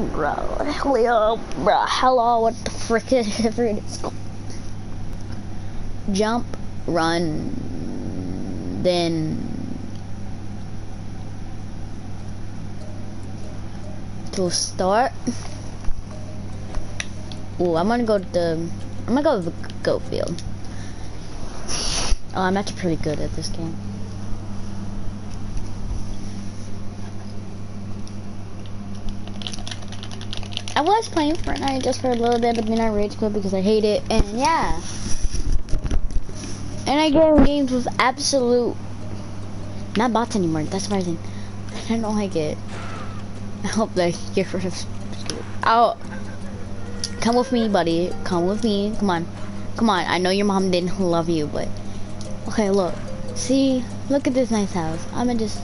Bro, hello, what the frick is it? Jump, run, then to start. Ooh, I'm gonna go to the goat field. Oh, I'm actually pretty good at this game. I was playing Fortnite just for a little bit, but then I rage quit because I hate it, and yeah. And I go in games with absolute, not bots anymore, that's surprising. I don't like it. I hope they get rid of, oh, come with me, buddy, come with me, come on. Come on, I know your mom didn't love you, but, okay, look, see, look at this nice house. I'ma just,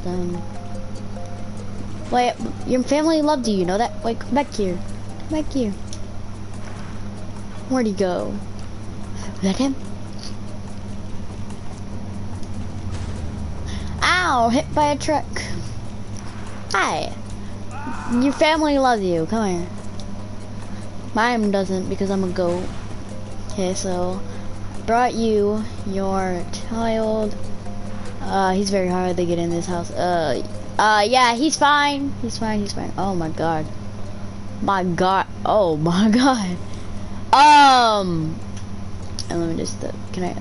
wait, your family loved you, you know that? Wait, come back here. Come back here. Where'd he go? Is that him? Ow, hit by a truck. Hi. Your family loves you, come here. Mine doesn't because I'm a goat. Okay, so, brought you your child. He's very hard to get in this house. Yeah, he's fine. He's fine, he's fine. Oh my god. My god. Oh my god. And let me just, can I?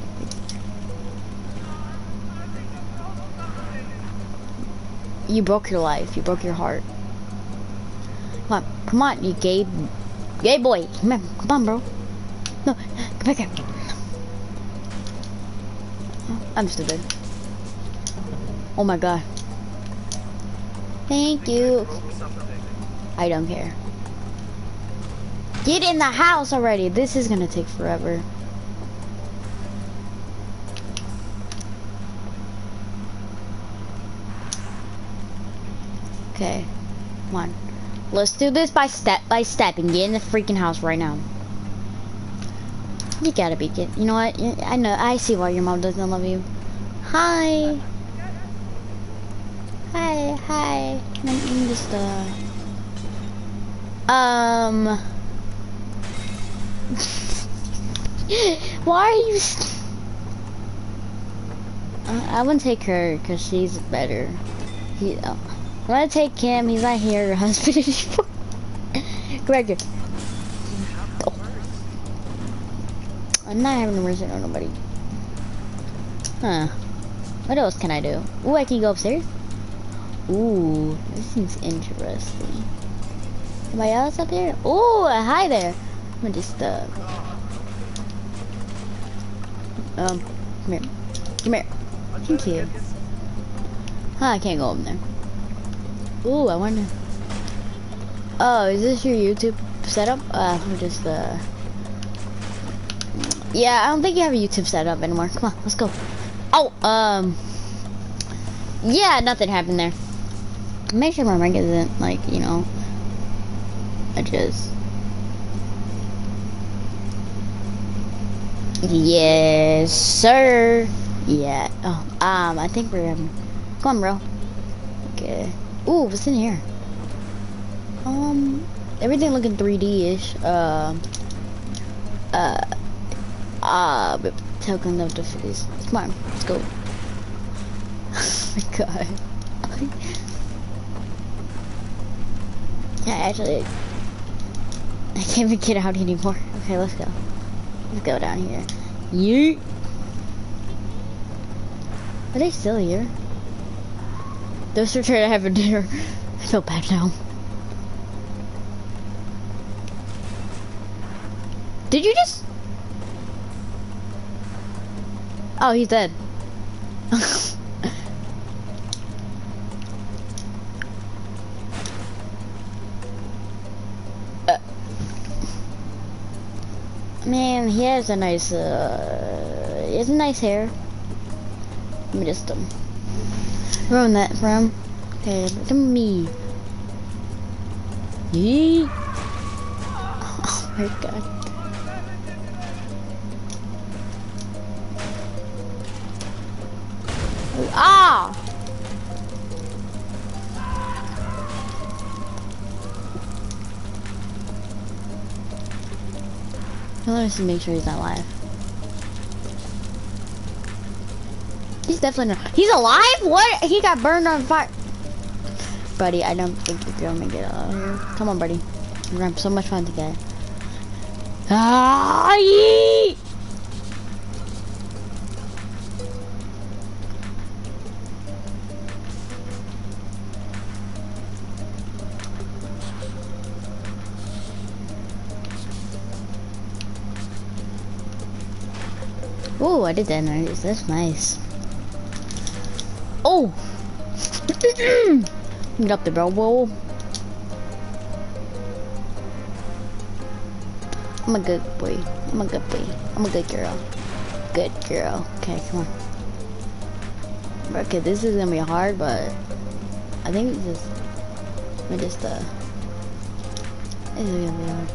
You broke your life. You broke your heart. Come on, you gay boy. Come on, bro. No, come back here. I'm stupid. Oh my god. Thank you. I don't care. Get in the house already. This is gonna take forever. Okay, come on. Let's do this by step and get in the freaking house right now. You gotta be kidding. You know what? I know. I see why your mom doesn't love you. Hi. Hi. Let me just why are you? I wouldn't take her because she's better. I'm gonna take Kim. He's not here. Her husband anymore. Come back here. Oh. I'm not having a reason on nobody. Huh. What else can I do? Ooh, I can go upstairs. Ooh, this seems interesting. Anybody else up here? Ooh, hi there. I'm gonna just come here. Come here. Thank you. Huh, I can't go up there. Ooh, I wonder. Oh, is this your YouTube setup? We're just yeah, I don't think you have a YouTube setup anymore. Come on, let's go. Oh, yeah, nothing happened there. Make sure my mic isn't like, you know, I just. Yes, sir. Yeah. Oh, I think we're come on, bro. Okay. Ooh, what's in here? Everything looking 3D-ish. But token of the face. Come on, let's go. Oh my god. Yeah, actually, I can't even get out anymore. Okay, let's go. Let's go down here. Yeet. Are they still here? Those are trying to have a dinner. I feel bad now. Did you just? Oh, he's dead. Man, he has a nice, he has a nice hair. Let me just, ruin that for him. Okay, look at me. Yeet. Oh my god. Ah! Let me just make sure he's not alive. He's definitely not. He's alive? What? He got burned on fire. Buddy, I don't think you're gonna make it out of here. Come on, buddy. We're gonna have so much fun together. Ah, yee! Oh, I did that nice. That's nice. Oh! Get up there, bro. Whoa. I'm a good boy. I'm a good boy. I'm a good girl. Good girl. Okay, come on. Okay, this is gonna be hard, but I think it's just, this is gonna be hard.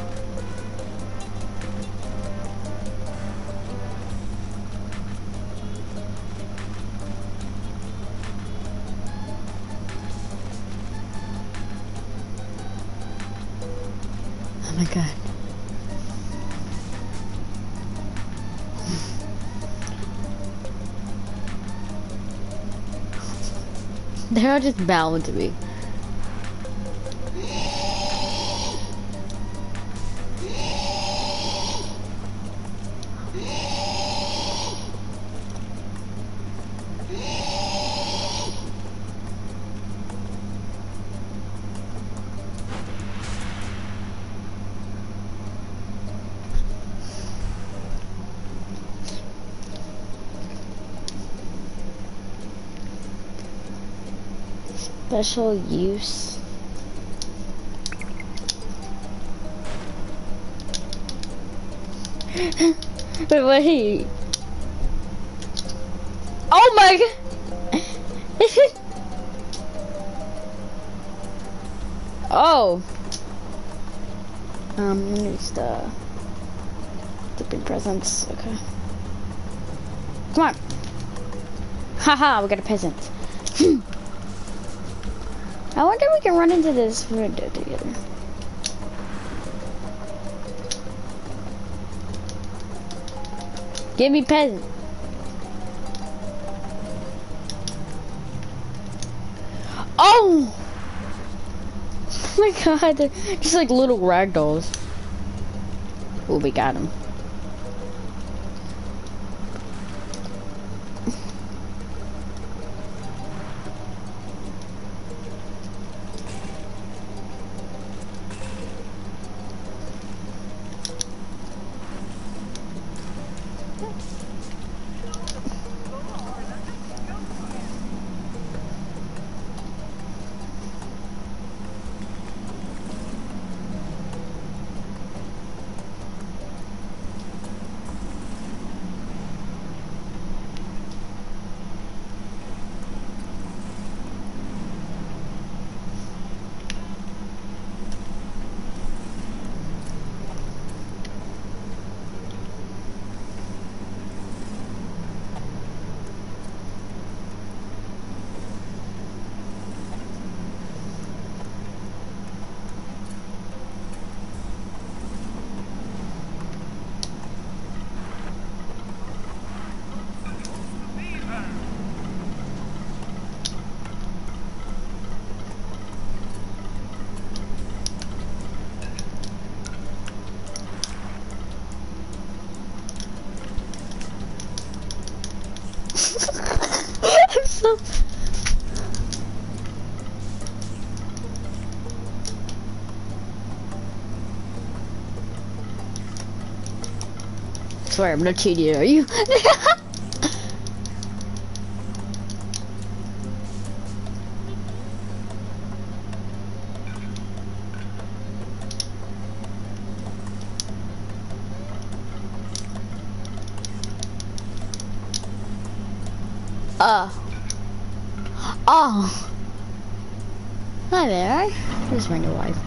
Oh my god. They're all just bowing to me. Special use. Wait. Oh my god. Oh. Just dipping presents. Okay. Come on. Haha, we got a peasant. I wonder if we can run into this window together. Give me peasant. Oh! Oh my god, they're just like little ragdolls. Oh, we got him. I'm so... Sorry, I'm not cheating, are you? Oh. Hi there. This is my new wife.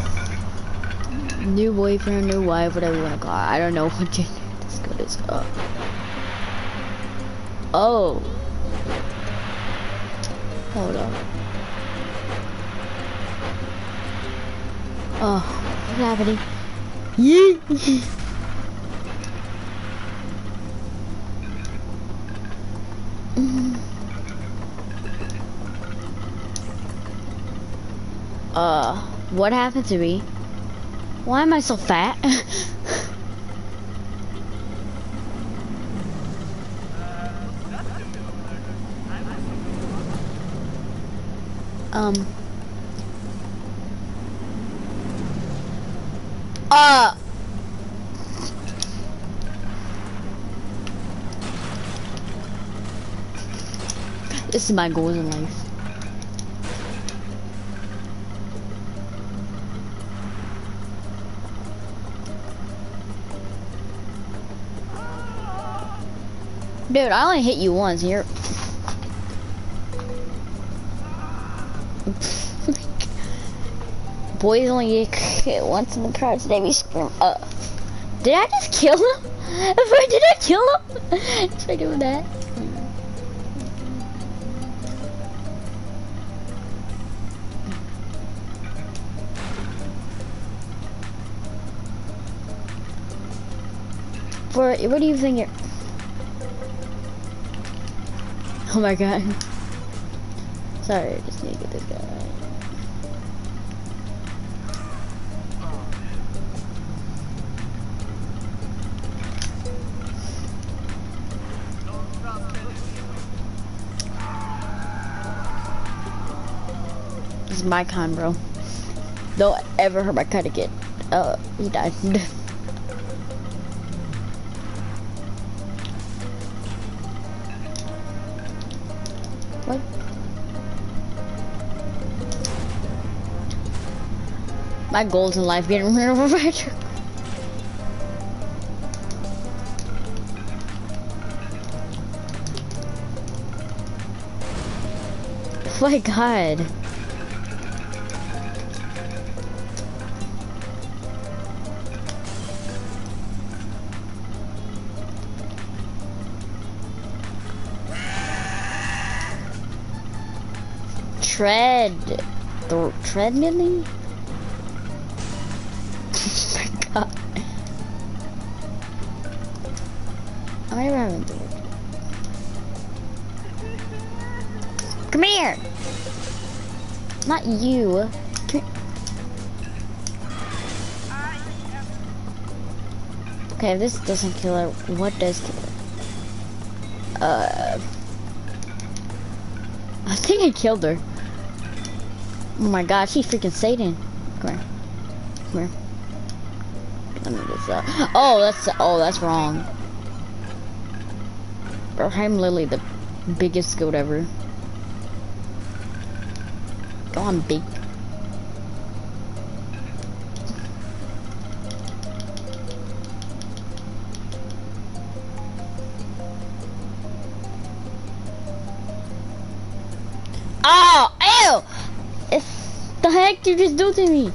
New boyfriend, new wife, whatever you want to call it. I don't know what gender this code is. Oh. Hold on. Oh, what's happening? Yee. Mm. What happened to me? Why am I so fat? um. This is my goals in life. Dude, I only hit you once. You're... Boys only get hit once in the car today. We scream. Did I just kill him? Did I kill him? Try doing that. What do you think you're... Oh my god. Sorry, I just need to get this guy right. This is my con, bro. Don't ever hurt my kind again. He died. What? My goals in life getting rid over my truck. Oh my god. Treadmilling? Oh my god. I'm never having to. Come here! Not you. Come here. Okay, if this doesn't kill her, what does kill her? I think I killed her. Oh my god, she's freaking Satan. Come here. Come here. Let me just, oh, that's wrong. Bro, I'm literally the biggest goat ever. Go on, big. Oh, ew! The heck you just do to me?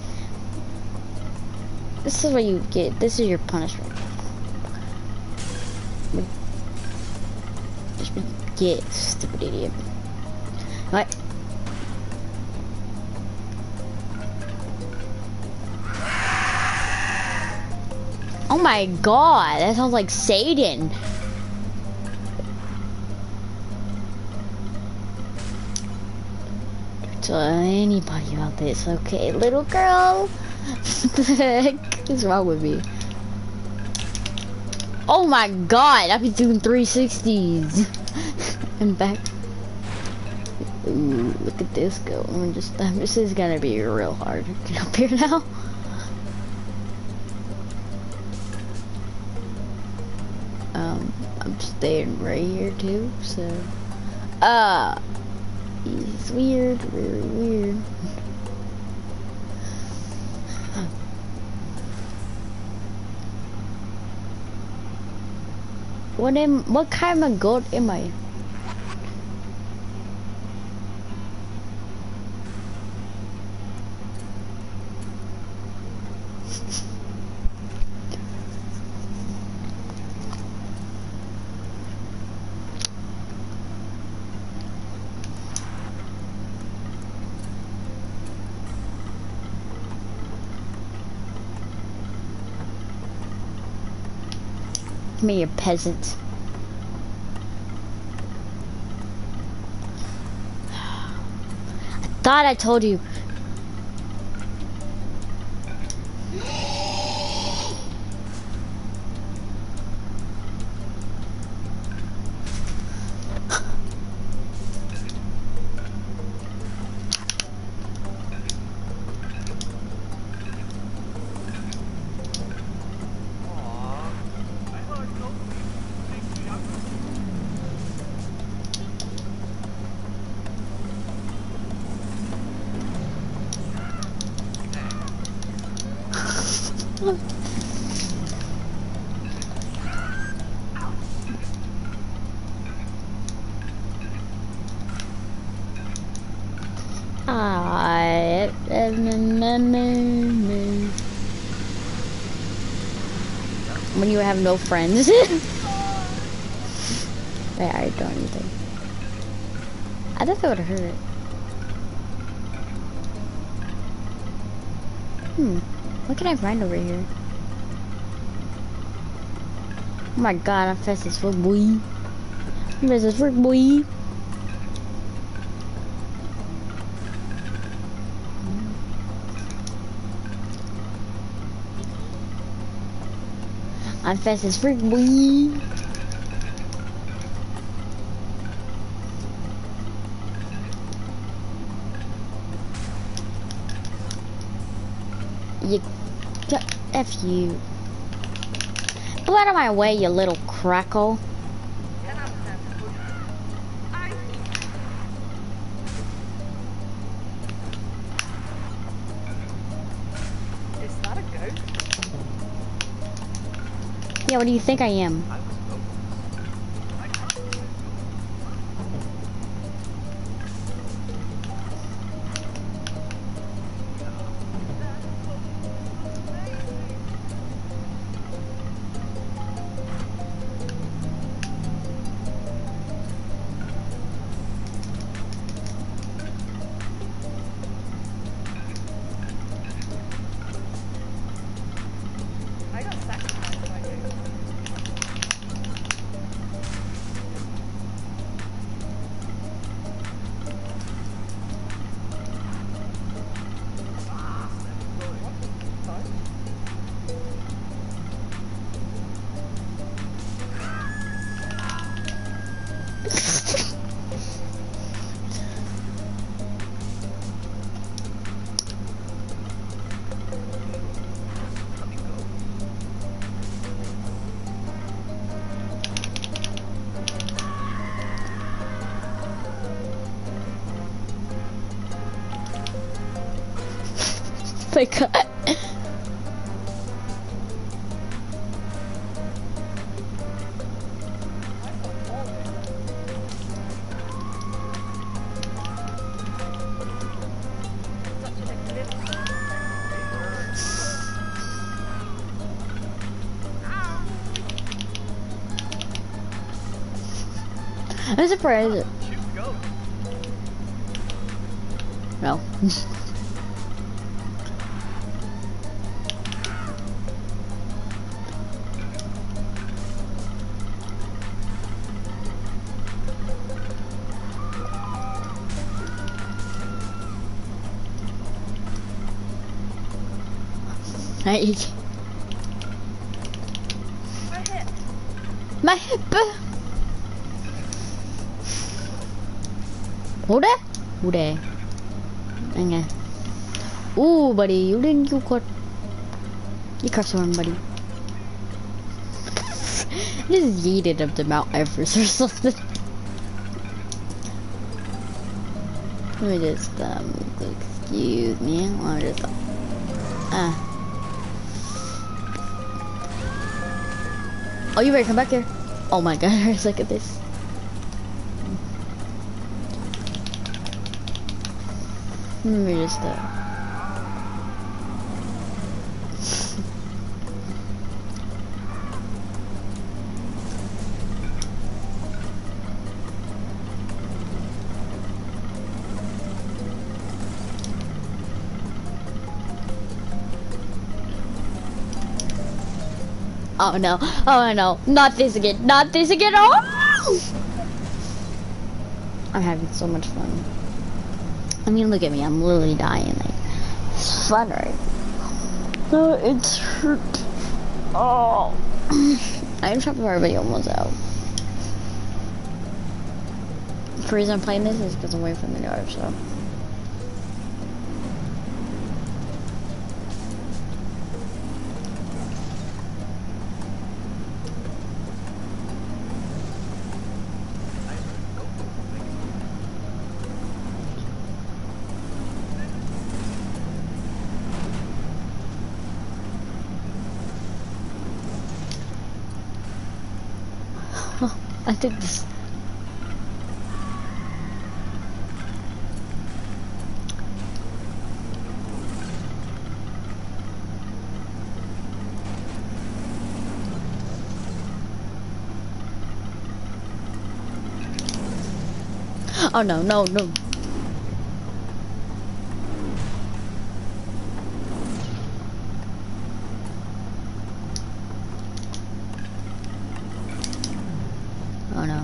This is what you get. This is your punishment. Just get, stupid idiot. What? Oh my god, that sounds like Satan. To anybody about this, okay, little girl? What the heck is wrong with me? Oh my god, I've been doing 360s. I'm back. Ooh, look at this go. This is gonna be real hard. Get up here now. I'm staying right here too, so. It's weird, really weird. What kind of goat am I? Me, a peasant. thought I told you. When you have no friends. Wait, I don't anything. I thought that would hurt. What can I find over here? Oh my god, I'm fast as fuck, boy. I'm fast as fuck, boy. I'm fast as freak, boy. You, F you. Go out of my way, you little crackle. Is that a goat? Yeah, what do you think I am? I got sacrificed by you. My god. I'm surprised. No. Right. My hip. Udah? Udah. Enggak. Buddy, you didn't you got. You got someone, buddy. Just yeeted up the Mount Everest or something. Let me just, excuse me. Let me just, Oh, you better come back here. Oh my god, look at this. Let me just, Oh no, oh no, not this again, not this again, oh! I'm having so much fun. I mean, look at me. I'm literally dying. Like, it's fun, right? No, it's hurt. Oh. I'm trying to already almost out. The reason I'm playing this is because I'm away from the yard, so. I think this. Oh no, no, no. Oh no.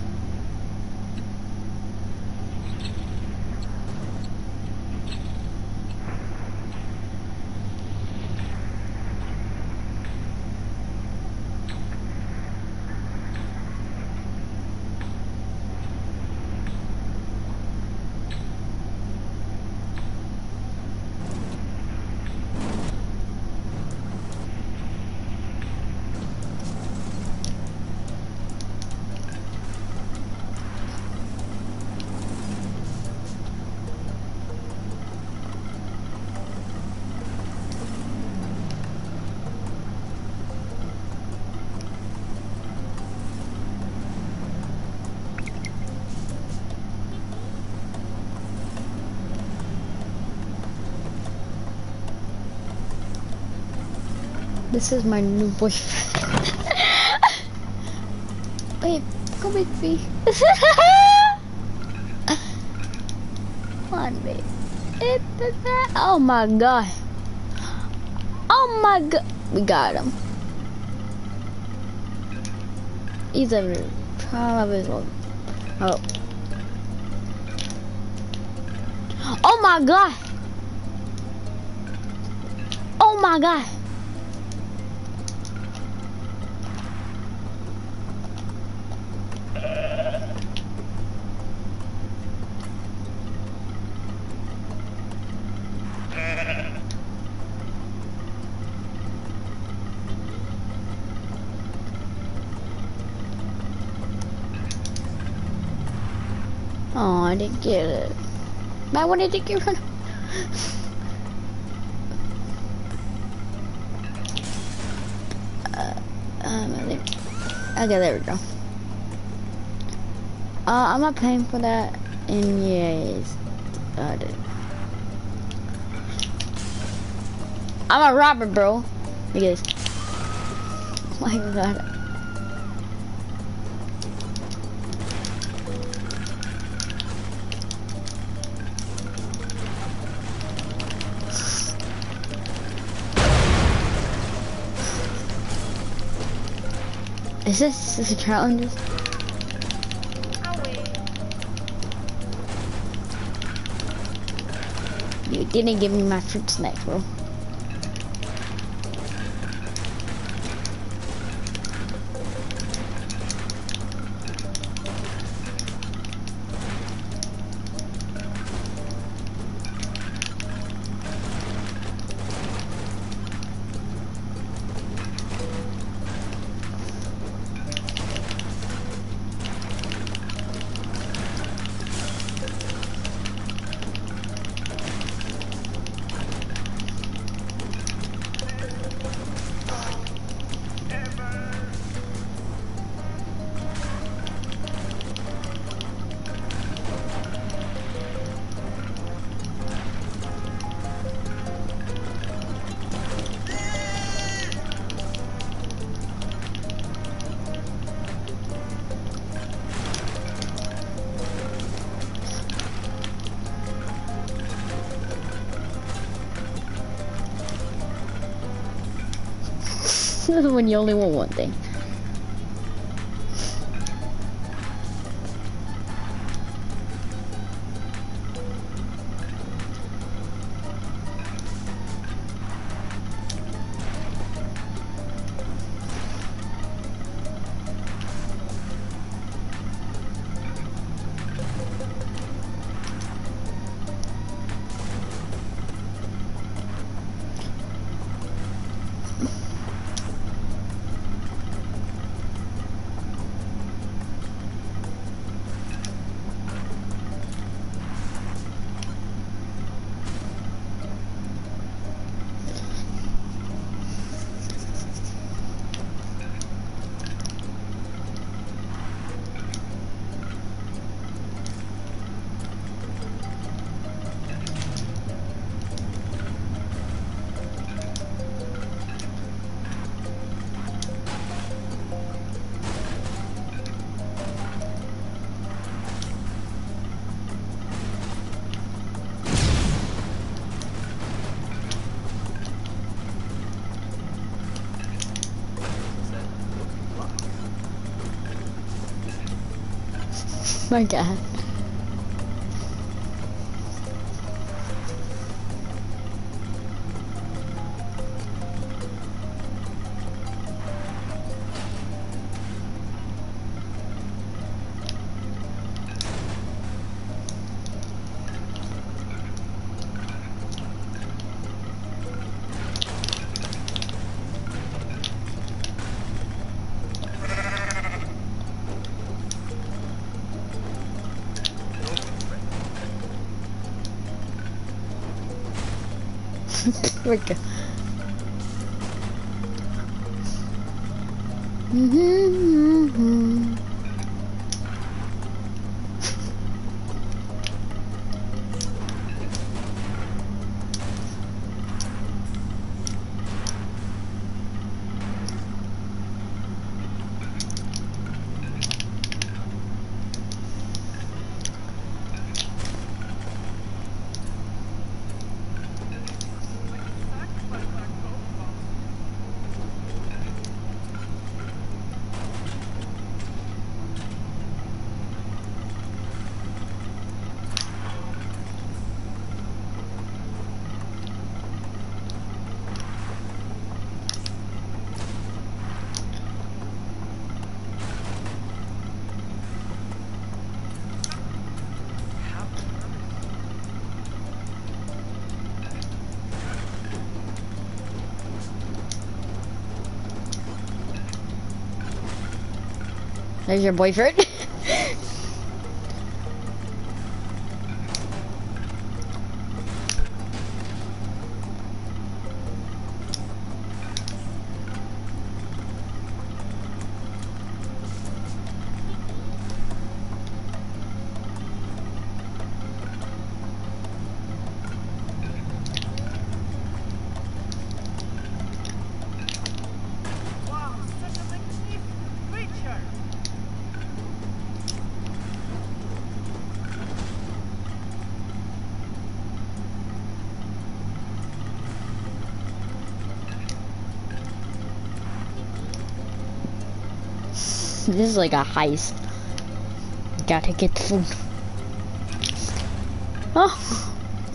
This is my new boyfriend. Wait, come with me. Come on, babe. Oh my god. Oh my god. We got him. He's a prime of his own. Oh. Oh my god. Oh my god. Oh, I didn't get it. I wanted to get rid of. Okay, there we go. I'm not paying for that. And yes, I did. I'm a robber, bro. Look at this. Oh my god. Is this a challenge? You didn't give me my fruit snacks, bro. When you only want one thing. My God. Here we go. There's your boyfriend. Wow, such a magnificent creature! This is like a heist. Gotta get the food. Oh.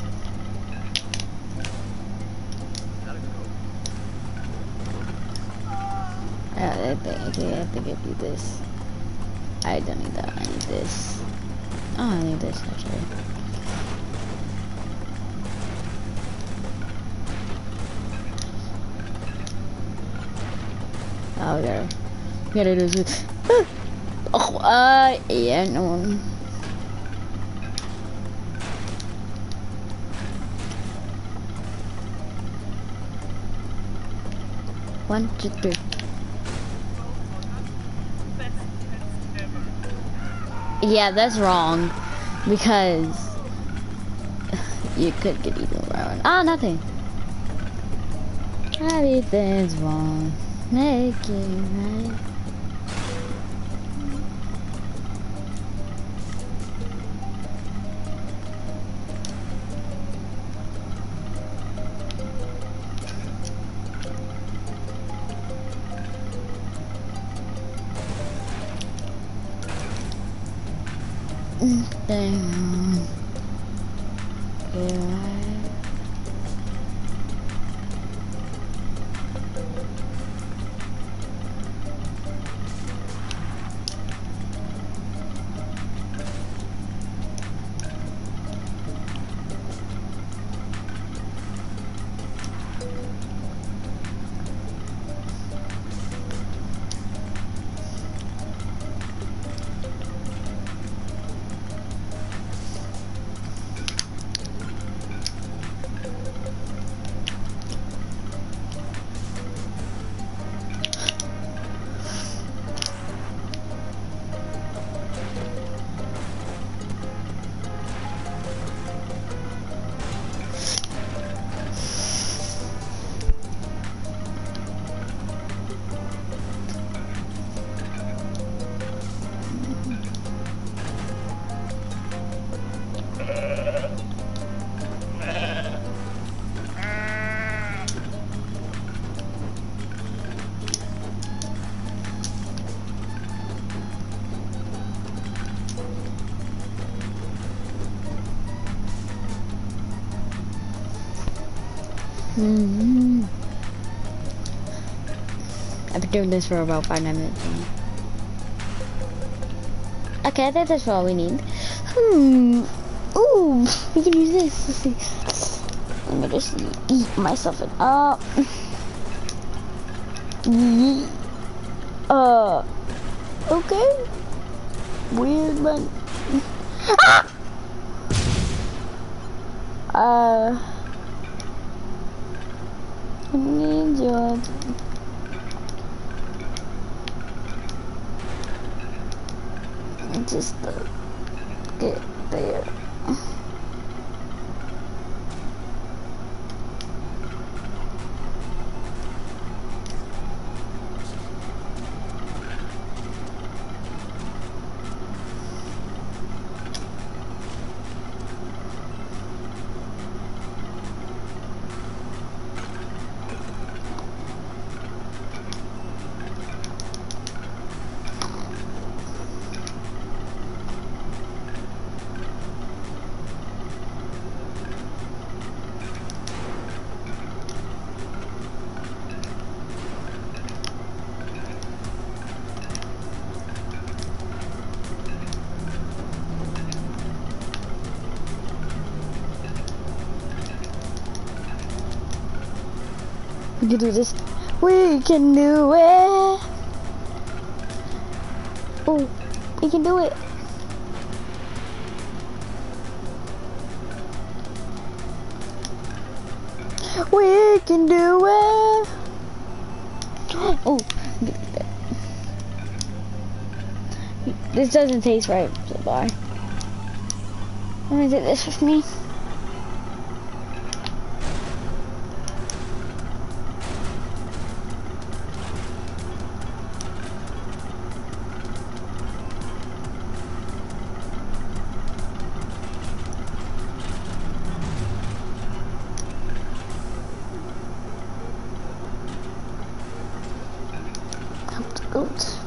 I think I need this. I don't need that. I need this. Oh, I need this actually. Oh, we gotta do this. Oh, yeah, no one. One, two, three. Yeah, that's wrong because you could get eaten around. Ah, nothing. Everything's wrong. Make it right. Damn. Yeah. Mm-hmm. I've been doing this for about 5-9 minutes. Okay, I think that's all we need. Ooh, we can use this. Let's see. Let me just eat myself in. Okay. Weird, but. I need your. Just get there. We can do this. We can do it. Oh, we can do it. We can do it. Oh, this doesn't taste right. So bye. Let me take this with me. Goat.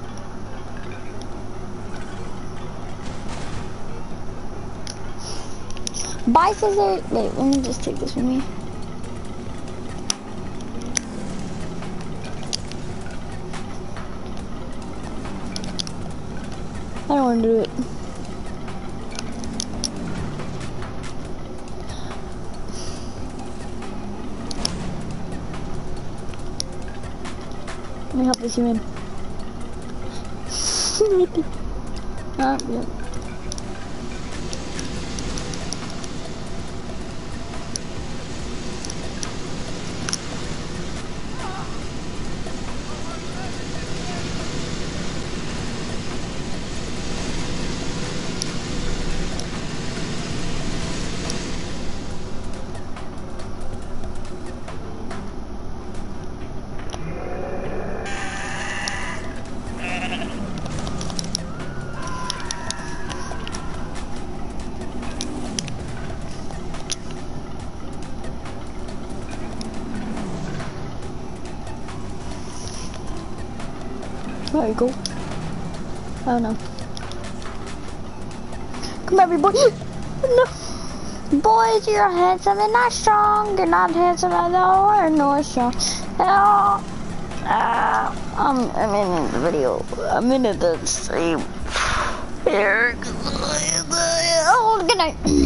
Bye, scissors. Wait, let me just take this with me. I don't want to do it. Let me help this human. Yeah. There you go. Oh no. Come here, boy. No. Boys, you're handsome and not strong. You're not handsome at all or nor strong at all. I'm in the video. I'm in the stream. Here. Oh, good night.